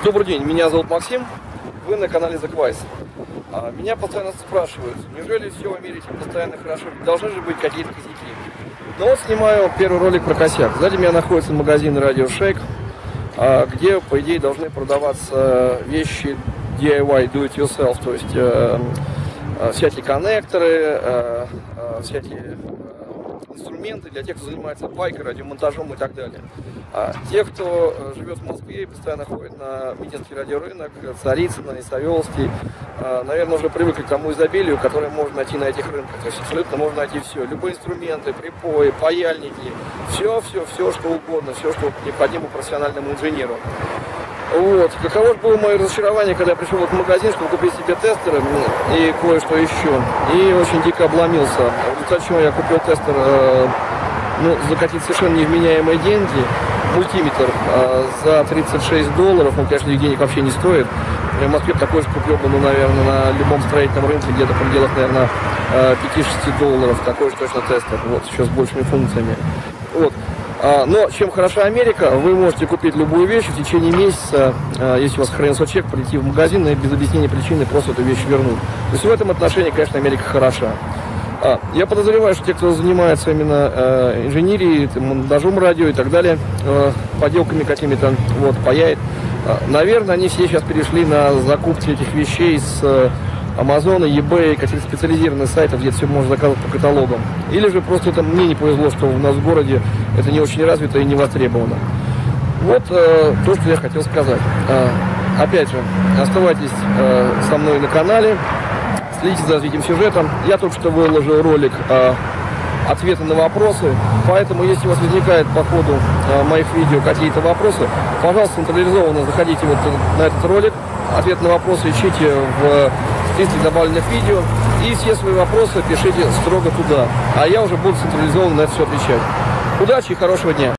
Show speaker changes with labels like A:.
A: Добрый день, меня зовут Максим, вы на канале The Quiz. Меня постоянно спрашивают, неужели все в Америке постоянно хорошо, должны же быть какие-то косяки. Но вот снимаю первый ролик про косяк. Сзади меня находится магазин Radio Shack, где, по идее, должны продаваться вещи DIY, do it yourself, то есть всякие коннекторы, всякие инструменты для тех, кто занимается байкой, радиомонтажом и так далее. Те, кто живет в Москве и постоянно ходит на Митинский радиорынок, Царицыно и Савеловский, наверное, уже привыкли к тому изобилию, которое можно найти на этих рынках. То есть абсолютно можно найти все. Любые инструменты, припои, паяльники, все, что угодно, все, что необходимо профессиональному инженеру. Вот. Каково же было мое разочарование, когда я пришел в этот магазин, чтобы купить себе тестеры и кое-что еще. И очень дико обломился. В результате чего я купил тестер за какие-то совершенно невменяемые деньги. Мультиметр за $36. Он, конечно, их денег вообще не стоит. Я в Москве такой же купил бы, наверное, на любом строительном рынке, где-то в пределах, наверное, $5-6. Такой же точно тестер. Вот, еще с большими функциями. Вот. Но чем хороша Америка, вы можете купить любую вещь в течение месяца, если у вас хранится чек, прийти в магазин и без объяснения причины просто эту вещь вернуть. То есть в этом отношении, конечно, Америка хороша. Я подозреваю, что те, кто занимается именно инженерией, монтажом радио и так далее, поделками какими-то, вот, паяет, наверное, они все сейчас перешли на закупки этих вещей с Амазона, eBay, каких-то специализированных сайтов, где все можно заказывать по каталогам. Или же просто это мне не повезло, что у нас в городе это не очень развито и не востребовано. Вот то, что я хотел сказать. Опять же, оставайтесь со мной на канале, следите за развитием сюжета. Я только что выложил ролик ответы на вопросы, поэтому если у вас возникает по ходу моих видео какие-то вопросы, пожалуйста, централизованно заходите вот на этот ролик, ответ на вопросы ищите в списке добавленных видео, и все свои вопросы пишите строго туда, а я уже буду централизованно на это все отвечать. Удачи и хорошего дня!